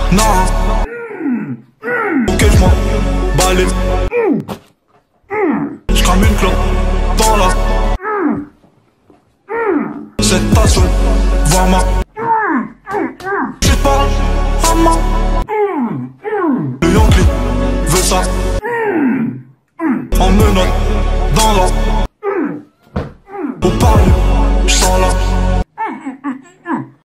Non. Ok, j'm'en balise. J'crame une clope dans la. Cette passion, voir ma. J'suis pas à ma. Le Yankee veut ça. En menotte dans la. Au parler.